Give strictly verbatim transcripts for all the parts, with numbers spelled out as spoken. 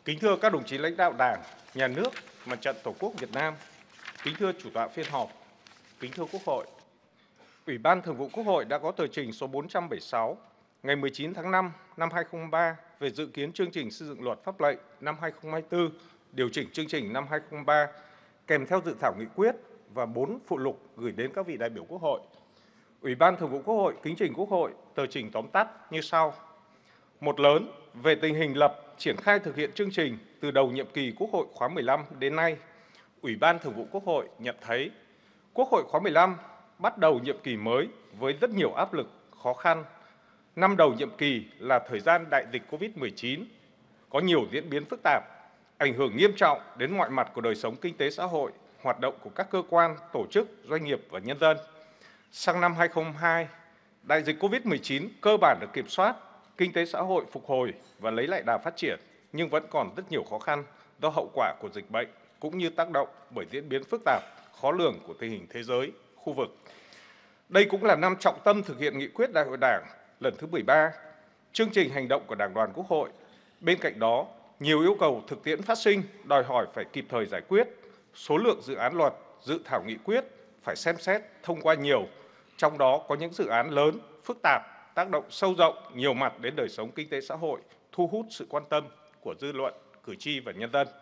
Kính thưa các đồng chí lãnh đạo Đảng, Nhà nước, Mặt trận Tổ quốc Việt Nam, kính thưa chủ tọa phiên họp, kính thưa Quốc hội. Ủy ban Thường vụ Quốc hội đã có tờ trình số bốn trăm bảy mươi sáu ngày mười chín tháng năm năm hai nghìn không trăm hai mươi ba về dự kiến chương trình xây dựng luật pháp lệnh năm hai nghìn không trăm hai mươi tư, điều chỉnh chương trình năm hai nghìn không trăm hai mươi ba, kèm theo dự thảo nghị quyết và bốn phụ lục gửi đến các vị đại biểu Quốc hội. Ủy ban Thường vụ Quốc hội kính trình Quốc hội tờ trình tóm tắt như sau. Một lớn, về tình hình lập, triển khai thực hiện chương trình từ đầu nhiệm kỳ Quốc hội khóa mười lăm đến nay, Ủy ban Thường vụ Quốc hội nhận thấy Quốc hội khóa mười lăm bắt đầu nhiệm kỳ mới với rất nhiều áp lực, khó khăn. Năm đầu nhiệm kỳ là thời gian đại dịch Covid mười chín, có nhiều diễn biến phức tạp, ảnh hưởng nghiêm trọng đến mọi mặt của đời sống kinh tế xã hội, hoạt động của các cơ quan, tổ chức, doanh nghiệp và nhân dân. Sang năm hai nghìn không trăm hai mươi hai, đại dịch Covid mười chín cơ bản được kiểm soát, kinh tế xã hội phục hồi và lấy lại đà phát triển, nhưng vẫn còn rất nhiều khó khăn do hậu quả của dịch bệnh, cũng như tác động bởi diễn biến phức tạp, khó lường của tình hình thế giới, khu vực. Đây cũng là năm trọng tâm thực hiện nghị quyết Đại hội Đảng lần thứ mười ba, chương trình hành động của Đảng đoàn Quốc hội. Bên cạnh đó, nhiều yêu cầu thực tiễn phát sinh đòi hỏi phải kịp thời giải quyết, số lượng dự án luật, dự thảo nghị quyết phải xem xét, thông qua nhiều, trong đó có những dự án lớn, phức tạp, tác động sâu rộng nhiều mặt đến đời sống kinh tế xã hội, thu hút sự quan tâm của dư luận, cử tri và nhân dân.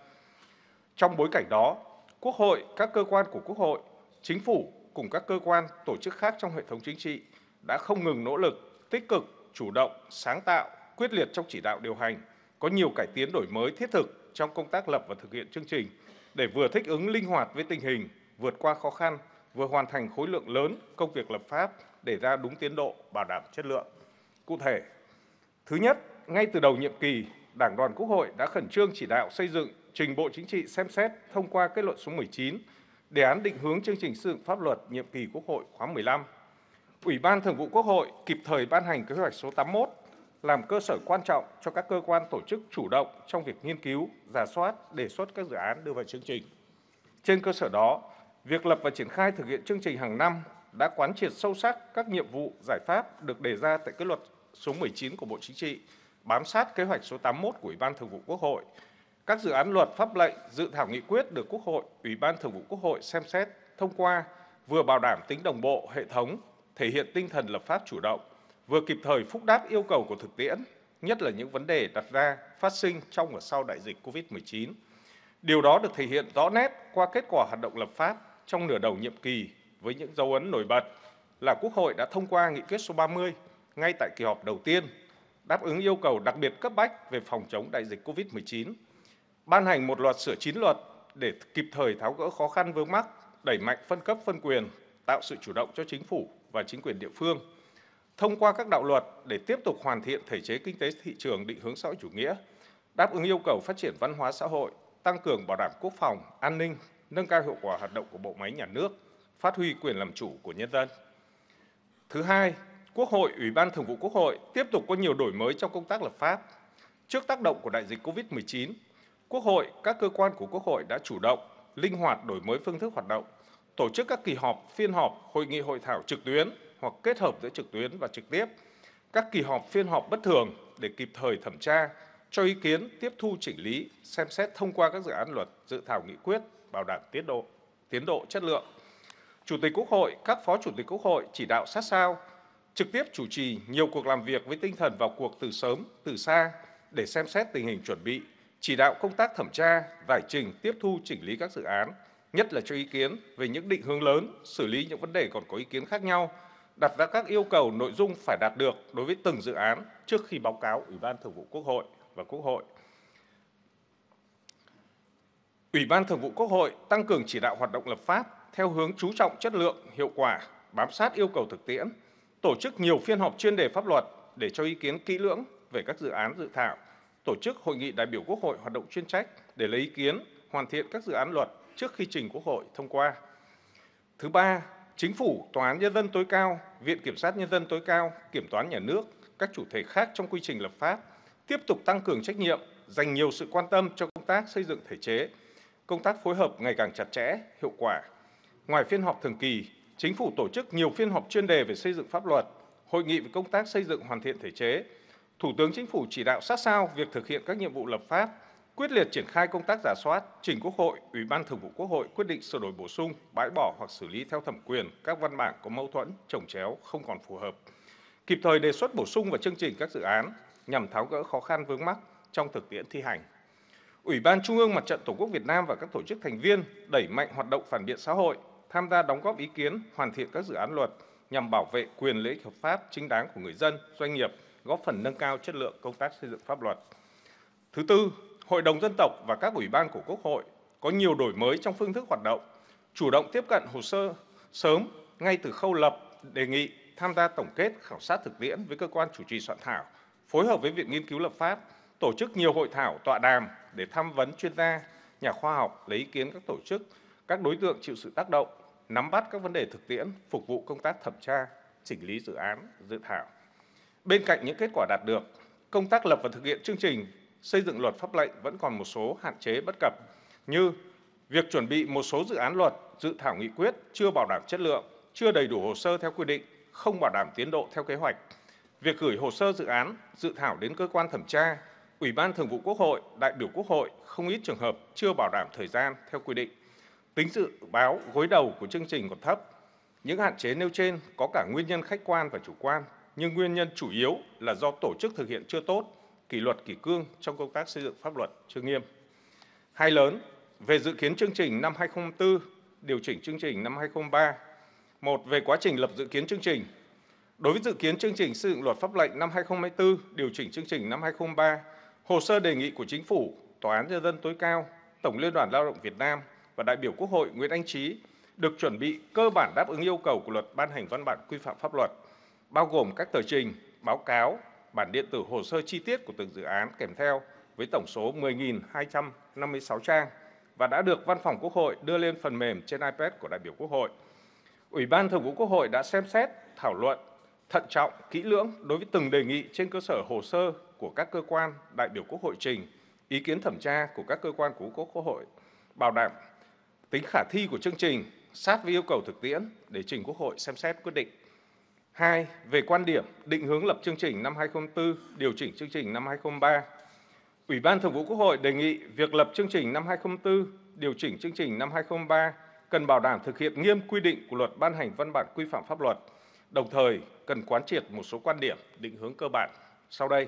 Trong bối cảnh đó, Quốc hội, các cơ quan của Quốc hội, Chính phủ cùng các cơ quan, tổ chức khác trong hệ thống chính trị đã không ngừng nỗ lực, tích cực, chủ động, sáng tạo, quyết liệt trong chỉ đạo điều hành, có nhiều cải tiến đổi mới thiết thực trong công tác lập và thực hiện chương trình để vừa thích ứng linh hoạt với tình hình, vượt qua khó khăn, vừa hoàn thành khối lượng lớn công việc lập pháp để ra đúng tiến độ, bảo đảm chất lượng. Cụ thể, thứ nhất, ngay từ đầu nhiệm kỳ, Đảng đoàn Quốc hội đã khẩn trương chỉ đạo xây dựng, trình Bộ Chính trị xem xét thông qua kết luận số mười chín, đề án định hướng chương trình xây dựng pháp luật nhiệm kỳ Quốc hội khóa mười lăm. Ủy ban Thường vụ Quốc hội kịp thời ban hành kế hoạch số tám mươi mốt, làm cơ sở quan trọng cho các cơ quan tổ chức chủ động trong việc nghiên cứu, rà soát, đề xuất các dự án đưa vào chương trình. Trên cơ sở đó, việc lập và triển khai thực hiện chương trình hàng năm đã quán triệt sâu sắc các nhiệm vụ, giải pháp được đề ra tại kết luận số mười chín của Bộ Chính trị, bám sát kế hoạch số tám mươi mốt của Ủy ban Thường vụ Quốc hội. Các dự án luật, pháp lệnh, dự thảo nghị quyết được Quốc hội, Ủy ban Thường vụ Quốc hội xem xét, thông qua, vừa bảo đảm tính đồng bộ, hệ thống, thể hiện tinh thần lập pháp chủ động, vừa kịp thời phúc đáp yêu cầu của thực tiễn, nhất là những vấn đề đặt ra, phát sinh trong và sau đại dịch Covid mười chín. Điều đó được thể hiện rõ nét qua kết quả hoạt động lập pháp trong nửa đầu nhiệm kỳ với những dấu ấn nổi bật là Quốc hội đã thông qua nghị quyết số ba mươi ngay tại kỳ họp đầu tiên, đáp ứng yêu cầu đặc biệt cấp bách về phòng chống đại dịch Covid mười chín, ban hành một loạt sửa chín luật để kịp thời tháo gỡ khó khăn vướng mắc, đẩy mạnh phân cấp phân quyền, tạo sự chủ động cho chính phủ và chính quyền địa phương, thông qua các đạo luật để tiếp tục hoàn thiện thể chế kinh tế thị trường định hướng xã hội chủ nghĩa, đáp ứng yêu cầu phát triển văn hóa xã hội, tăng cường bảo đảm quốc phòng, an ninh, nâng cao hiệu quả hoạt động của bộ máy nhà nước, phát huy quyền làm chủ của nhân dân. Thứ hai, Quốc hội, Ủy ban Thường vụ Quốc hội tiếp tục có nhiều đổi mới trong công tác lập pháp. Trước tác động của đại dịch Covid mười chín, Quốc hội, các cơ quan của Quốc hội đã chủ động, linh hoạt đổi mới phương thức hoạt động, tổ chức các kỳ họp, phiên họp, hội nghị hội thảo trực tuyến hoặc kết hợp giữa trực tuyến và trực tiếp, các kỳ họp, phiên họp bất thường để kịp thời thẩm tra, cho ý kiến, tiếp thu chỉnh lý, xem xét thông qua các dự án luật, dự thảo nghị quyết, bảo đảm tiến độ, tiến độ chất lượng. Chủ tịch Quốc hội, các phó chủ tịch Quốc hội chỉ đạo sát sao, trực tiếp chủ trì nhiều cuộc làm việc với tinh thần vào cuộc từ sớm, từ xa để xem xét tình hình chuẩn bị, chỉ đạo công tác thẩm tra, giải trình, tiếp thu chỉnh lý các dự án, nhất là cho ý kiến về những định hướng lớn, xử lý những vấn đề còn có ý kiến khác nhau, đặt ra các yêu cầu nội dung phải đạt được đối với từng dự án trước khi báo cáo Ủy ban Thường vụ Quốc hội và Quốc hội. Ủy ban Thường vụ Quốc hội tăng cường chỉ đạo hoạt động lập pháp theo hướng chú trọng chất lượng, hiệu quả, bám sát yêu cầu thực tiễn, tổ chức nhiều phiên họp chuyên đề pháp luật để cho ý kiến kỹ lưỡng về các dự án dự thảo, tổ chức hội nghị đại biểu Quốc hội hoạt động chuyên trách để lấy ý kiến, hoàn thiện các dự án luật trước khi trình Quốc hội thông qua. Thứ ba, Chính phủ, Tòa án Nhân dân tối cao, Viện Kiểm sát Nhân dân tối cao, Kiểm toán Nhà nước, các chủ thể khác trong quy trình lập pháp tiếp tục tăng cường trách nhiệm, dành nhiều sự quan tâm cho công tác xây dựng thể chế, công tác phối hợp ngày càng chặt chẽ, hiệu quả. Ngoài phiên họp thường kỳ, Chính phủ tổ chức nhiều phiên họp chuyên đề về xây dựng pháp luật, hội nghị về công tác xây dựng hoàn thiện thể chế. Thủ tướng Chính phủ chỉ đạo sát sao việc thực hiện các nhiệm vụ lập pháp, quyết liệt triển khai công tác rà soát, trình Quốc hội, Ủy ban Thường vụ Quốc hội quyết định sửa đổi bổ sung, bãi bỏ hoặc xử lý theo thẩm quyền các văn bản có mâu thuẫn, chồng chéo, không còn phù hợp. Kịp thời đề xuất bổ sung vào chương trình các dự án nhằm tháo gỡ khó khăn vướng mắc trong thực tiễn thi hành. Ủy ban Trung ương Mặt trận Tổ quốc Việt Nam và các tổ chức thành viên đẩy mạnh hoạt động phản biện xã hội, tham gia đóng góp ý kiến, hoàn thiện các dự án luật nhằm bảo vệ quyền lợi ích hợp pháp chính đáng của người dân, doanh nghiệp, góp phần nâng cao chất lượng công tác xây dựng pháp luật. Thứ tư, Hội đồng dân tộc và các ủy ban của Quốc hội có nhiều đổi mới trong phương thức hoạt động, chủ động tiếp cận hồ sơ sớm ngay từ khâu lập, đề nghị tham gia tổng kết khảo sát thực tiễn với cơ quan chủ trì soạn thảo, phối hợp với Viện Nghiên cứu Lập pháp, tổ chức nhiều hội thảo, tọa đàm để tham vấn chuyên gia, nhà khoa học, lấy ý kiến các tổ chức, các đối tượng chịu sự tác động, nắm bắt các vấn đề thực tiễn, phục vụ công tác thẩm tra, chỉnh lý dự án, dự thảo. Bên cạnh những kết quả đạt được, công tác lập và thực hiện chương trình xây dựng luật pháp lệnh vẫn còn một số hạn chế bất cập như việc chuẩn bị một số dự án luật, dự thảo nghị quyết chưa bảo đảm chất lượng, chưa đầy đủ hồ sơ theo quy định, không bảo đảm tiến độ theo kế hoạch. Việc gửi hồ sơ dự án, dự thảo đến cơ quan thẩm tra, Ủy ban Thường vụ Quốc hội, đại biểu Quốc hội không ít trường hợp chưa bảo đảm thời gian theo quy định. Tính dự báo gối đầu của chương trình còn thấp. Những hạn chế nêu trên có cả nguyên nhân khách quan và chủ quan, nhưng nguyên nhân chủ yếu là do tổ chức thực hiện chưa tốt, kỷ luật kỷ cương trong công tác xây dựng pháp luật chưa nghiêm. Hai lớn, về dự kiến chương trình năm hai nghìn không trăm lẻ bốn, điều chỉnh chương trình năm hai nghìn không trăm lẻ ba. Một, về quá trình lập dự kiến chương trình. Đối với dự kiến chương trình xây dựng luật pháp lệnh năm hai nghìn không trăm lẻ bốn, điều chỉnh chương trình năm hai nghìn không trăm lẻ ba, hồ sơ đề nghị của Chính phủ, Tòa án Nhân dân tối cao, Tổng Liên đoàn Lao động Việt Nam và đại biểu Quốc hội Nguyễn Anh Trí được chuẩn bị cơ bản đáp ứng yêu cầu của luật ban hành văn bản quy phạm pháp luật, bao gồm các tờ trình, báo cáo, bản điện tử hồ sơ chi tiết của từng dự án kèm theo với tổng số mười nghìn hai trăm năm mươi sáu trang và đã được Văn phòng Quốc hội đưa lên phần mềm trên iPad của đại biểu Quốc hội. Ủy ban Thường vụ Quốc hội đã xem xét, thảo luận, thận trọng, kỹ lưỡng đối với từng đề nghị trên cơ sở hồ sơ của các cơ quan đại biểu Quốc hội trình, ý kiến thẩm tra của các cơ quan của Quốc hội, bảo đảm tính khả thi của chương trình, sát với yêu cầu thực tiễn để trình Quốc hội xem xét quyết định. Hai, về quan điểm, định hướng lập chương trình năm hai nghìn không trăm lẻ bốn, điều chỉnh chương trình năm hai nghìn không trăm lẻ ba. Ủy ban Thường vụ Quốc hội đề nghị việc lập chương trình năm hai nghìn không trăm lẻ bốn, điều chỉnh chương trình năm hai nghìn không trăm lẻ ba cần bảo đảm thực hiện nghiêm quy định của luật ban hành văn bản quy phạm pháp luật, đồng thời cần quán triệt một số quan điểm, định hướng cơ bản sau đây.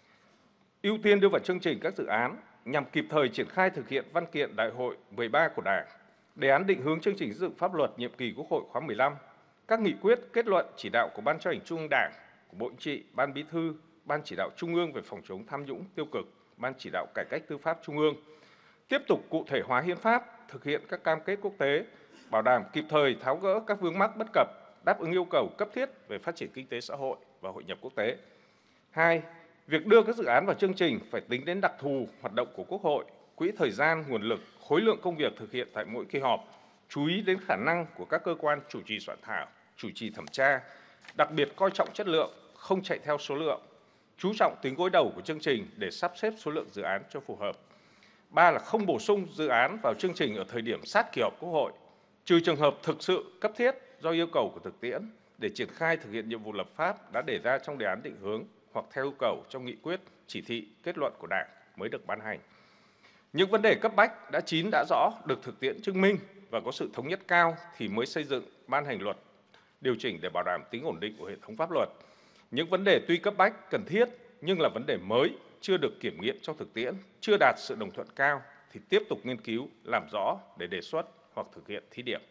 Ưu tiên đưa vào chương trình các dự án nhằm kịp thời triển khai thực hiện văn kiện Đại hội mười ba của Đảng, đề án định hướng chương trình xây dựng pháp luật nhiệm kỳ Quốc hội khóa mười lăm, các nghị quyết, kết luận, chỉ đạo của Ban Chấp hành Trung ương Đảng, của Bộ Chính trị, Ban Bí thư, Ban Chỉ đạo Trung ương về phòng chống tham nhũng tiêu cực, Ban Chỉ đạo Cải cách tư pháp Trung ương, tiếp tục cụ thể hóa hiến pháp, thực hiện các cam kết quốc tế, bảo đảm kịp thời tháo gỡ các vướng mắc bất cập, đáp ứng yêu cầu cấp thiết về phát triển kinh tế xã hội và hội nhập quốc tế. Hai, việc đưa các dự án vào chương trình phải tính đến đặc thù hoạt động của Quốc hội, quỹ thời gian, nguồn lực, khối lượng công việc thực hiện tại mỗi kỳ họp, chú ý đến khả năng của các cơ quan chủ trì soạn thảo, chủ trì thẩm tra, đặc biệt coi trọng chất lượng, không chạy theo số lượng, chú trọng tính gối đầu của chương trình để sắp xếp số lượng dự án cho phù hợp. Ba là không bổ sung dự án vào chương trình ở thời điểm sát kỳ họp Quốc hội, trừ trường hợp thực sự cấp thiết do yêu cầu của thực tiễn để triển khai thực hiện nhiệm vụ lập pháp đã đề ra trong đề án định hướng hoặc theo yêu cầu trong nghị quyết, chỉ thị, kết luận của Đảng mới được ban hành. Những vấn đề cấp bách đã chín đã rõ được thực tiễn chứng minh và có sự thống nhất cao thì mới xây dựng, ban hành luật, điều chỉnh để bảo đảm tính ổn định của hệ thống pháp luật. Những vấn đề tuy cấp bách, cần thiết nhưng là vấn đề mới, chưa được kiểm nghiệm trong thực tiễn, chưa đạt sự đồng thuận cao thì tiếp tục nghiên cứu, làm rõ để đề xuất hoặc thực hiện thí điểm.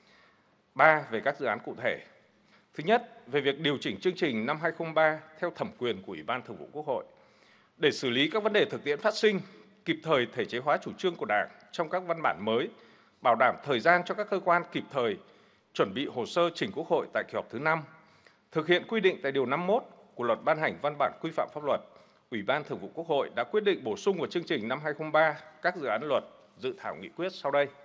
Ba, về các dự án cụ thể. Thứ nhất, về việc điều chỉnh chương trình năm hai nghìn không trăm lẻ ba theo thẩm quyền của Ủy ban Thường vụ Quốc hội. Để xử lý các vấn đề thực tiễn phát sinh, kịp thời thể chế hóa chủ trương của Đảng trong các văn bản mới, bảo đảm thời gian cho các cơ quan kịp thời chuẩn bị hồ sơ trình Quốc hội tại kỳ họp thứ năm, thực hiện quy định tại điều năm mươi mốt của luật ban hành văn bản quy phạm pháp luật, Ủy ban Thường vụ Quốc hội đã quyết định bổ sung vào chương trình năm hai nghìn không trăm lẻ ba các dự án luật, dự thảo nghị quyết sau đây.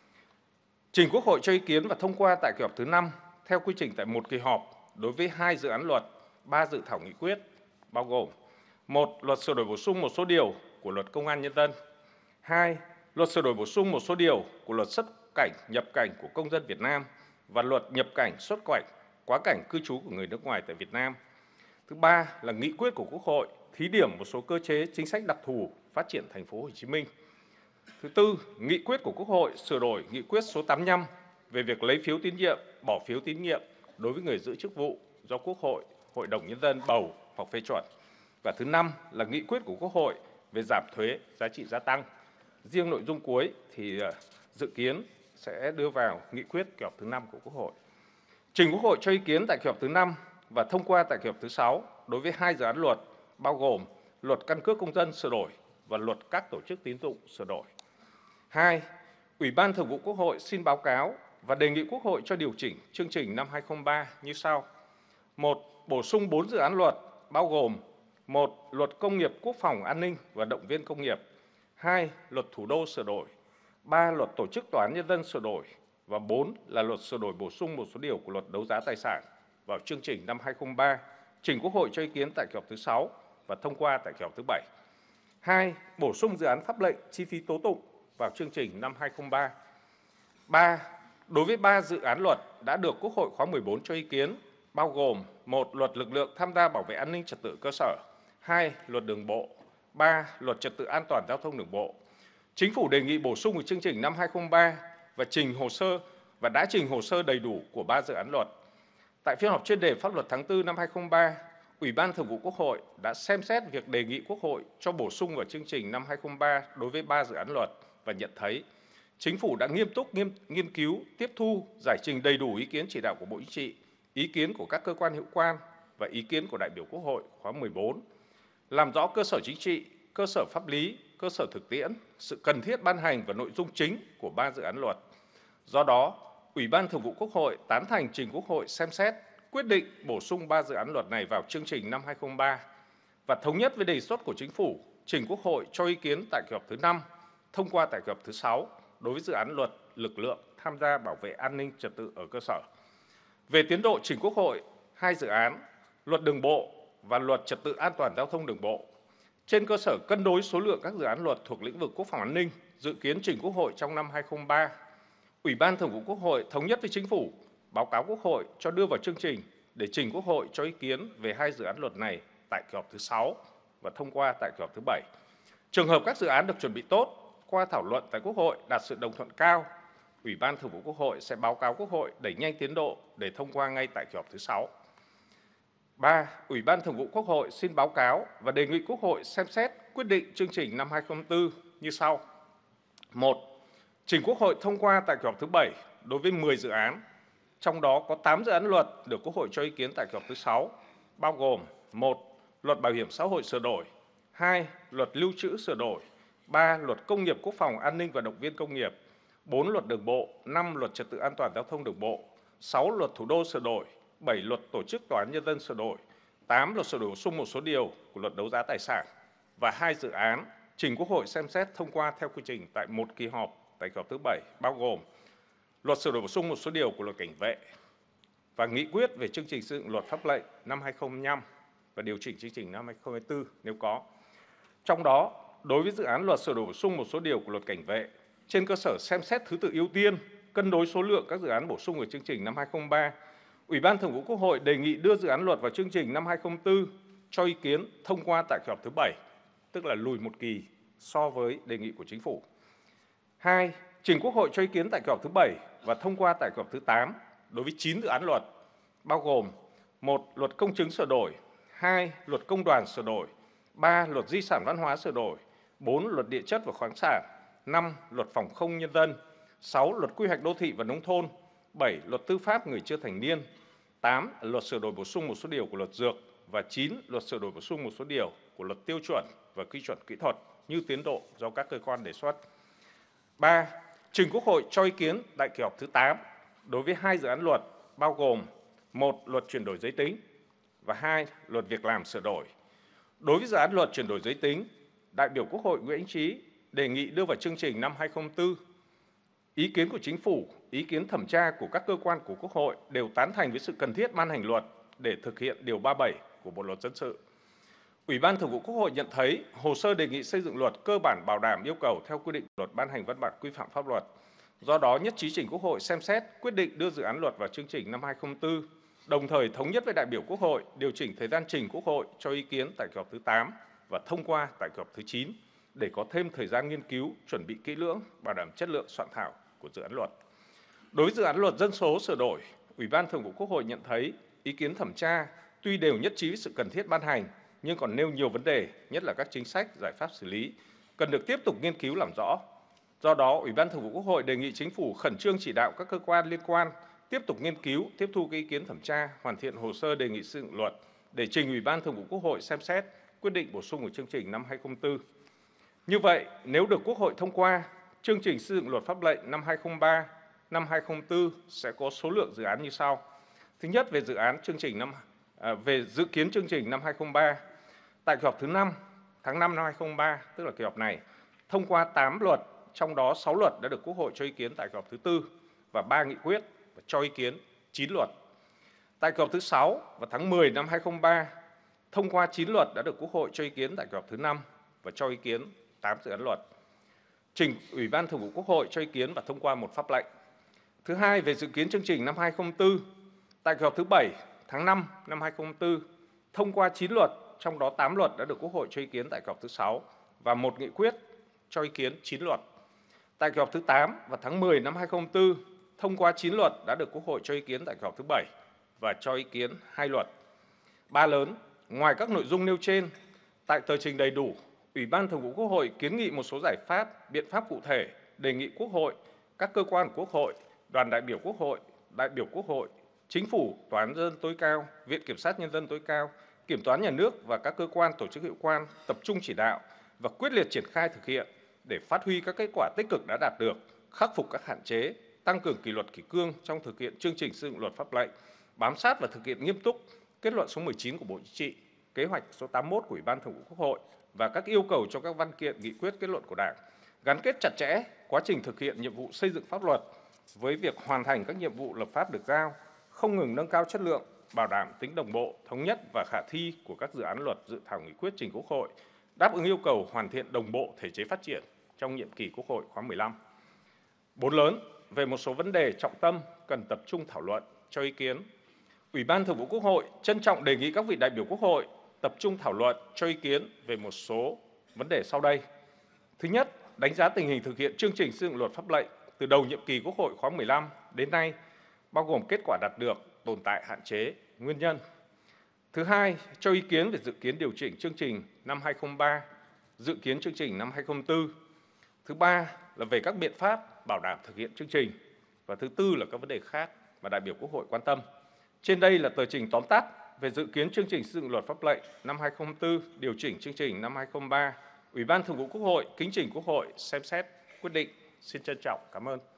Trình Quốc hội cho ý kiến và thông qua tại kỳ họp thứ năm theo quy trình tại một kỳ họp đối với hai dự án luật, ba dự thảo nghị quyết, bao gồm: một, luật sửa đổi bổ sung một số điều của luật Công an Nhân dân; hai, luật sửa đổi bổ sung một số điều của luật xuất cảnh, nhập cảnh của công dân Việt Nam và luật nhập cảnh, xuất cảnh, quá cảnh cư trú của người nước ngoài tại Việt Nam. Thứ ba là nghị quyết của Quốc hội thí điểm một số cơ chế chính sách đặc thù phát triển thành phố Hồ Chí Minh. Thứ tư, nghị quyết của Quốc hội sửa đổi nghị quyết số tám mươi lăm về việc lấy phiếu tín nhiệm, bỏ phiếu tín nhiệm đối với người giữ chức vụ do Quốc hội, Hội đồng Nhân dân bầu hoặc phê chuẩn. Và thứ năm là nghị quyết của Quốc hội về giảm thuế giá trị gia tăng. Riêng nội dung cuối thì dự kiến sẽ đưa vào nghị quyết kỳ họp thứ năm của Quốc hội. Trình Quốc hội cho ý kiến tại kỳ họp thứ năm và thông qua tại kỳ họp thứ sáu đối với hai dự án luật bao gồm Luật Căn cước công dân sửa đổi và Luật các tổ chức tín dụng sửa đổi. Hai, Ủy ban Thường vụ Quốc hội xin báo cáo và đề nghị Quốc hội cho điều chỉnh chương trình năm hai không ba như sau. Một, bổ sung bốn dự án luật bao gồm: một, Luật Công nghiệp Quốc phòng An ninh và Động viên công nghiệp; hai, Luật Thủ đô sửa đổi; ba, Luật Tổ chức Tòa án Nhân dân sửa đổi; và bốn là Luật sửa đổi bổ sung một số điều của Luật Đấu giá tài sản vào chương trình năm hai không ba, trình Quốc hội cho ý kiến tại kỳ họp thứ sáu và thông qua tại kỳ họp thứ bảy. Hai, bổ sung dự án pháp lệnh chi phí tố tụng vào chương trình năm hai không ba. Ba, đối với ba dự án luật đã được Quốc hội khóa mười bốn cho ý kiến bao gồm: một, Luật Lực lượng tham gia bảo vệ an ninh trật tự cơ sở; hai, Luật Đường bộ; ba, Luật Trật tự an toàn giao thông đường bộ. Chính phủ đề nghị bổ sung vào chương trình năm hai không ba và trình hồ sơ và đã trình hồ sơ đầy đủ của ba dự án luật. Tại phiên họp chuyên đề pháp luật tháng tư năm hai không ba, Ủy ban Thường vụ Quốc hội đã xem xét việc đề nghị Quốc hội cho bổ sung vào chương trình năm hai không ba đối với ba dự án luật và nhận thấy Chính phủ đã nghiêm túc nghiêm, nghiên cứu, tiếp thu, giải trình đầy đủ ý kiến chỉ đạo của Bộ Chính trị, ý kiến của các cơ quan hữu quan và ý kiến của đại biểu Quốc hội khóa mười bốn, làm rõ cơ sở chính trị, cơ sở pháp lý, cơ sở thực tiễn, sự cần thiết ban hành và nội dung chính của ba dự án luật. Do đó, Ủy ban Thường vụ Quốc hội tán thành trình Quốc hội xem xét quyết định bổ sung ba dự án luật này vào chương trình năm hai không ba và thống nhất với đề xuất của Chính phủ trình Quốc hội cho ý kiến tại kỳ họp thứ năm, thông qua tại kỳ họp thứ sáu đối với dự án luật lực lượng tham gia bảo vệ an ninh trật tự ở cơ sở. Về tiến độ trình Quốc hội hai dự án Luật Đường bộ và Luật Trật tự an toàn giao thông đường bộ, trên cơ sở cân đối số lượng các dự án luật thuộc lĩnh vực quốc phòng an ninh dự kiến trình Quốc hội trong năm hai không ba, Ủy ban Thường vụ Quốc hội thống nhất với Chính phủ báo cáo Quốc hội cho đưa vào chương trình để trình Quốc hội cho ý kiến về hai dự án luật này tại kỳ họp thứ sáu và thông qua tại kỳ họp thứ bảy. Trường hợp các dự án được chuẩn bị tốt, qua thảo luận tại Quốc hội đạt sự đồng thuận cao, Ủy ban Thường vụ Quốc hội sẽ báo cáo Quốc hội đẩy nhanh tiến độ để thông qua ngay tại kỳ họp thứ sáu. Ba, Ủy ban Thường vụ Quốc hội xin báo cáo và đề nghị Quốc hội xem xét quyết định chương trình năm hai không bốn như sau. Một, trình Quốc hội thông qua tại kỳ họp thứ bảy đối với mười dự án, trong đó có tám dự án luật được Quốc hội cho ý kiến tại kỳ họp thứ sáu, bao gồm: một, Luật Bảo hiểm xã hội sửa đổi; hai, Luật Lưu trữ sửa đổi; ba, Luật Công nghiệp Quốc phòng An ninh và Động viên công nghiệp; bốn, Luật Đường bộ; năm, Luật Trật tự an toàn giao thông đường bộ; sáu, Luật Thủ đô sửa đổi; bảy, Luật Tổ chức Tòa án Nhân dân sửa đổi; tám, Luật sửa đổi bổ sung một số điều của Luật Đấu giá tài sản; và hai dự án trình Quốc hội xem xét thông qua theo quy trình tại một kỳ họp tại kỳ họp thứ bảy, bao gồm Luật sửa đổi bổ sung một số điều của Luật Cảnh vệ và nghị quyết về chương trình xây dựng luật pháp lệnh năm hai không năm và điều chỉnh chương trình năm hai không hai tư nếu có. Trong đó, đối với dự án luật sửa đổi bổ sung một số điều của Luật Cảnh vệ, trên cơ sở xem xét thứ tự ưu tiên, cân đối số lượng các dự án bổ sung vào chương trình năm hai không ba, Ủy ban Thường vụ Quốc hội đề nghị đưa dự án luật vào chương trình năm hai không bốn cho ý kiến thông qua tại kỳ họp thứ bảy, tức là lùi một kỳ so với đề nghị của Chính phủ. Hai, trình Quốc hội cho ý kiến tại kỳ họp thứ bảy và thông qua tại kỳ họp thứ tám đối với chín dự án luật, bao gồm: một, Luật Công chứng sửa đổi; hai, Luật Công đoàn sửa đổi; ba, Luật Di sản văn hóa sửa đổi; bốn, Luật Địa chất và khoáng sản; năm, Luật Phòng không nhân dân; sáu, Luật Quy hoạch đô thị và nông thôn; bảy, Luật Tư pháp người chưa thành niên; tám, Luật sửa đổi bổ sung một số điều của Luật Dược; và chín, Luật sửa đổi bổ sung một số điều của Luật Tiêu chuẩn và Quy chuẩn kỹ thuật như tiến độ do các cơ quan đề xuất. Ba, trình Quốc hội cho ý kiến tại kỳ họp thứ tám đối với hai dự án luật bao gồm: một, Luật chuyển đổi giới tính và hai, Luật việc làm sửa đổi. Đối với dự án luật chuyển đổi giới tính, đại biểu Quốc hội Nguyễn Anh Trí đề nghị đưa vào chương trình năm hai không bốn. Ý kiến của Chính phủ, ý kiến thẩm tra của các cơ quan của Quốc hội đều tán thành với sự cần thiết ban hành luật để thực hiện điều ba mươi bảy của Bộ luật dân sự. Ủy ban Thường vụ Quốc hội nhận thấy hồ sơ đề nghị xây dựng luật cơ bản bảo đảm yêu cầu theo quy định của Luật ban hành văn bản quy phạm pháp luật. Do đó, nhất trí trình Quốc hội xem xét quyết định đưa dự án luật vào chương trình năm hai không bốn. đồng thời thống nhất với đại biểu Quốc hội điều chỉnh thời gian trình Quốc hội cho ý kiến tại kỳ họp thứ tám và thông qua tại kỳ họp thứ chín để có thêm thời gian nghiên cứu, chuẩn bị kỹ lưỡng, bảo đảm chất lượng soạn thảo của dự án luật. Đối với dự án luật dân số sửa đổi, Ủy ban Thường vụ Quốc hội nhận thấy ý kiến thẩm tra tuy đều nhất trí với sự cần thiết ban hành, nhưng còn nêu nhiều vấn đề, nhất là các chính sách, giải pháp xử lý, cần được tiếp tục nghiên cứu làm rõ. Do đó, Ủy ban Thường vụ Quốc hội đề nghị Chính phủ khẩn trương chỉ đạo các cơ quan liên quan tiếp tục nghiên cứu, tiếp thu các ý kiến thẩm tra, hoàn thiện hồ sơ đề nghị xây dựng luật để trình Ủy ban Thường vụ Quốc hội xem xét, quyết định bổ sung vào chương trình năm hai không không bốn. Như vậy, nếu được Quốc hội thông qua, chương trình xây dựng luật pháp lệnh năm hai không ba, năm hai không không bốn sẽ có số lượng dự án như sau. Thứ nhất, về dự án chương trình năm à, về dự kiến chương trình năm hai không không ba, tại kỳ họp thứ năm tháng năm năm hai không không ba, tức là kỳ họp này, thông qua tám luật, trong đó sáu luật đã được Quốc hội cho ý kiến tại kỳ họp thứ tư và ba nghị quyết và cho ý kiến chín luật. Tại kỳ họp thứ sáu vào tháng mười năm hai không không ba, thông qua chín luật đã được Quốc hội cho ý kiến tại kỳ họp thứ năm và cho ý kiến tám dự án luật. Trình Ủy ban Thường vụ Quốc hội cho ý kiến và thông qua một pháp lệnh. Thứ hai, về dự kiến chương trình năm hai không không bốn, tại kỳ họp thứ bảy tháng năm năm hai không không bốn, thông qua chín luật, trong đó tám luật đã được Quốc hội cho ý kiến tại kỳ họp thứ sáu và một nghị quyết cho ý kiến chín luật. Tại kỳ họp thứ tám vào tháng mười năm hai không không bốn, thông qua chín luật đã được Quốc hội cho ý kiến tại kỳ họp thứ bảy và cho ý kiến hai luật. Ba lớn, ngoài các nội dung nêu trên, tại tờ trình đầy đủ, Ủy ban Thường vụ Quốc hội kiến nghị một số giải pháp, biện pháp cụ thể, đề nghị Quốc hội, các cơ quan của Quốc hội, đoàn đại biểu Quốc hội, đại biểu Quốc hội, Chính phủ, Tòa án Nhân dân tối cao, Viện Kiểm sát Nhân dân tối cao, Kiểm toán Nhà nước và các cơ quan tổ chức hữu quan tập trung chỉ đạo và quyết liệt triển khai thực hiện để phát huy các kết quả tích cực đã đạt được, khắc phục các hạn chế, tăng cường kỷ luật kỷ cương trong thực hiện chương trình xây dựng luật pháp lệnh, bám sát và thực hiện nghiêm túc kết luận số mười chín của Bộ Chính trị, kế hoạch số tám mươi mốt của Ủy ban Thường vụ Quốc hội và các yêu cầu cho các văn kiện, nghị quyết, kết luận của Đảng, gắn kết chặt chẽ quá trình thực hiện nhiệm vụ xây dựng pháp luật với việc hoàn thành các nhiệm vụ lập pháp được giao, không ngừng nâng cao chất lượng, bảo đảm tính đồng bộ, thống nhất và khả thi của các dự án luật, dự thảo nghị quyết trình Quốc hội, đáp ứng yêu cầu hoàn thiện đồng bộ thể chế phát triển trong nhiệm kỳ Quốc hội khóa mười lăm. Bốn lớn, về một số vấn đề trọng tâm cần tập trung thảo luận, cho ý kiến. Ủy ban Thường vụ Quốc hội trân trọng đề nghị các vị đại biểu Quốc hội tập trung thảo luận, cho ý kiến về một số vấn đề sau đây. Thứ nhất, đánh giá tình hình thực hiện chương trình xây dựng luật pháp lệnh từ đầu nhiệm kỳ Quốc hội khóa mười lăm đến nay, bao gồm kết quả đạt được, tồn tại, hạn chế, nguyên nhân. Thứ hai, cho ý kiến về dự kiến điều chỉnh chương trình năm hai không không ba, dự kiến chương trình năm hai không không bốn. Thứ ba là về các biện pháp bảo đảm thực hiện chương trình. Và thứ tư là các vấn đề khác mà đại biểu Quốc hội quan tâm. Trên đây là tờ trình tóm tắt về dự kiến chương trình xây dựng luật pháp lệnh năm hai không không bốn, điều chỉnh chương trình năm hai không không ba. Ủy ban Thường vụ Quốc hội kính trình Quốc hội xem xét quyết định. Xin trân trọng cảm ơn.